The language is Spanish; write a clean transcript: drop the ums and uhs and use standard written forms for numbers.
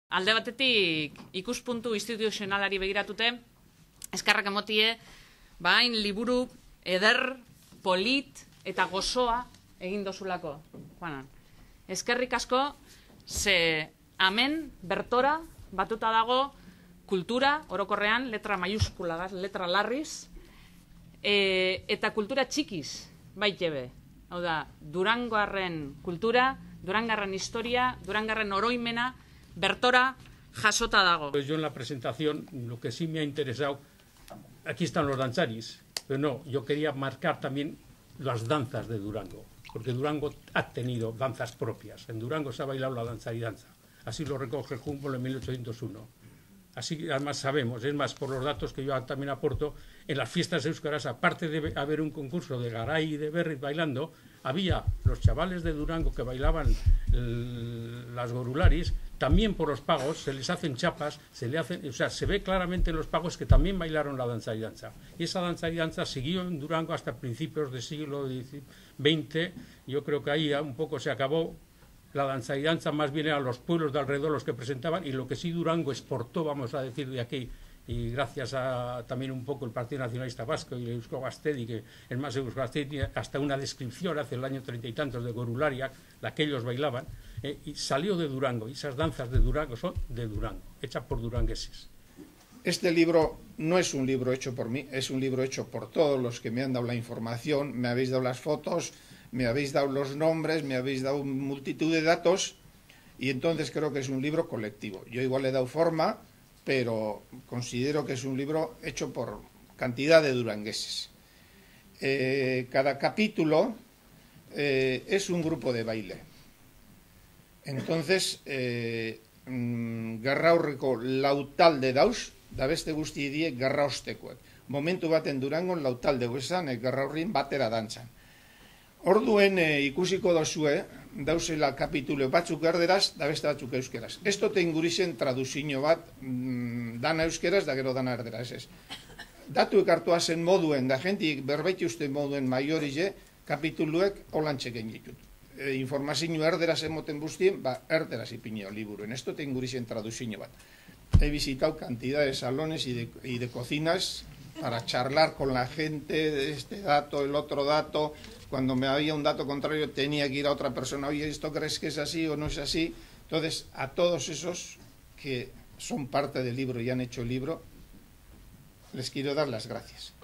Alde batetik ikuspuntu instituzionalari begiratuta, eskerrak emotie, bain liburu eder, polit eta gozoa egin dozulako. Juanan, eskerrik asko, ze hemen bertora batuta dago kultura, orokorrean, letra maiuskulagaz, letra larriz, eta kultura txikiz, baitebe. Hau da, Durangoarren kultura, Durangarren historia, Durangarren oroimena, bertora jasota dago. Yo en la presentación, lo que sí me ha interesado, aquí están los danzaris, pero no, yo quería marcar también las danzas de Durango, porque Durango ha tenido danzas propias. En Durango se ha bailado la danzaridanza, así lo recoge Humboldt en 1801. Así además sabemos, es más, por los datos que yo también aporto, en las fiestas euskaras, aparte de haber un concurso de garay y de berri bailando, había los chavales de Durango que bailaban las gorularis, también por los pagos, se les hacen chapas, o sea, se ve claramente en los pagos que también bailaron la danzaridanza. Y esa danzaridanza siguió en Durango hasta principios del siglo XX, yo creo que ahí un poco se acabó. La danzaridanza más bien eran los pueblos de alrededor los que presentaban, y lo que sí Durango exportó, vamos a decir, de aquí, y gracias a también un poco el Partido Nacionalista Vasco y el Eusko Gaztedi, que es más Eusko Gaztedi, hasta una descripción hace el año 30 y tantos de Gorularia, la que ellos bailaban, y salió de Durango, y esas danzas de Durango son de Durango, hechas por durangueses. Este libro no es un libro hecho por mí, es un libro hecho por todos los que me han dado la información, me habéis dado las fotos, me habéis dado los nombres, me habéis dado multitud de datos, y entonces creo que es un libro colectivo. Yo igual le he dado forma, pero considero que es un libro hecho por cantidad de durangueses. Cada capítulo es un grupo de baile. Entonces, Gerraurreko lautalde dauz, da beste guzti die gerraostekoek. Momentu baten Durangon lautalde guesan, Gerraurrin batera dantzan. Orduen ikusiko dozue, dauzela kapitulo batzuk erderaz, da beste batzuk euskeraz. Ez dote ingurisen traduzio bat, dana euskeraz, da gero dana erderaz ez. Datuek hartua zen moduen, da jentik berbait uste moduen maiorize, kapituluek holantxe gen ditut. Informazio erderaz emoten buztien, erderaz ipineo liburuen. Ez dote ingurisen traduzio bat. He visitado cantidad de salones y de cocinas para charlar con la gente de este dato, el otro dato. Cuando me había un dato contrario tenía que ir a otra persona, oye, ¿esto crees que es así o no es así? Entonces, a todos esos que son parte del libro y han hecho el libro, les quiero dar las gracias.